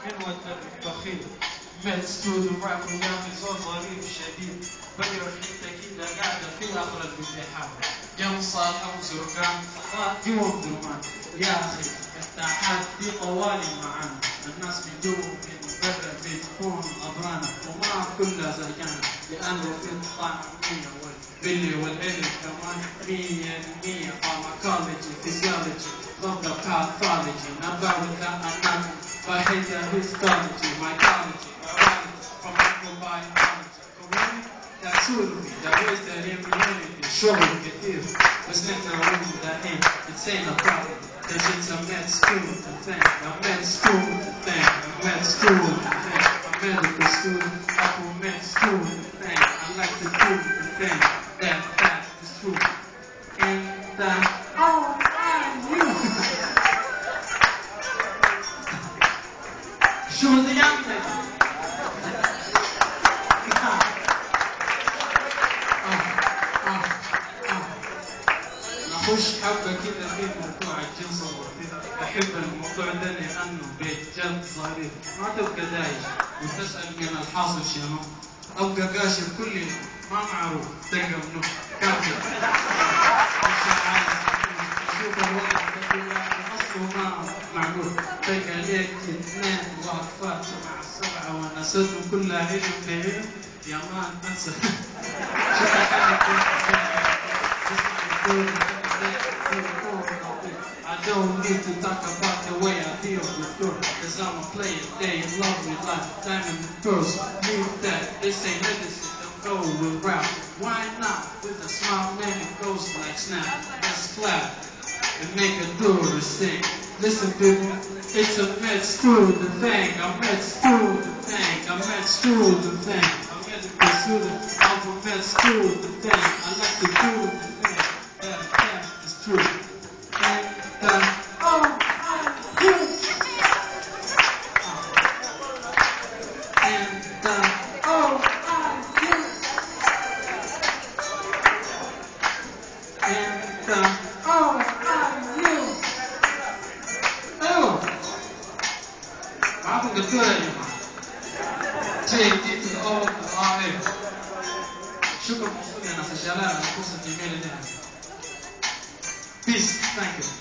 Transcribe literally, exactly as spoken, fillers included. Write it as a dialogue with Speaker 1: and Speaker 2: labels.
Speaker 1: من البخيل. Med student rap وياخي صوت ظريف شديد، بقرا حتة كده قاعدة في آخر الامتحان، يوم صالحة وزرقان خطاط يوم درمان. يا أخي التاحات دي طوالي معانا، الناس بيجوا في برا بتكون غضبانة وما كلها زيانة، لأنه في الطعمية والبلي والعلم كمان مية المية فارماكولوجي فيزيولوجي ضد باثولوجي نبوي كأنكم فهيدا هيستولوجي مايكولوجي from microbiology community that's me that is the immunity شغل كتير بس نحن نقول دحين it's ain't a problem cause it's a med student thing a med student thing a med student thing a medical student a med student thing I like to do the thing that that is true and that oh I you شو بدي يعمل نخش حبة كده في موضوع الجنس الوظيفي، بحب الموضوع ده لأنه بجد ظريف، ما تبقى دايش وتسأل من الحاصل شنو، أبقى قاشر كل يوم ما معروف تلقى منه كافي. مش عارف تشوف الوضع ده أصله ما معقول، تلقى ليك اثنين واقفات مع السبعة وناساتهم كلها علم بعلم، يا مان أنسى. شوف I don't need to talk about the way I feel with you, cause I'm a player, they love me like diamond pearls. Leave that, this ain't medicine, don't go with rap. Why not? With a smile, man, it goes like snap. Let's clap and make a tourist sing. Listen, people, it's a med student thing. I'm med student thing. I'm med student thing. I'm medical student. I'm a med student thing. I like to do the thing. That, that is true. And uh, oh, I do. And uh, oh, I do. And uh, oh, I do. Oh, معكم دكتور يا جماعة. جي دي في الأول الآخر. شكرا موصول يا ناس الجلالة على الفرصة الجميلة دي. Peace, thank you.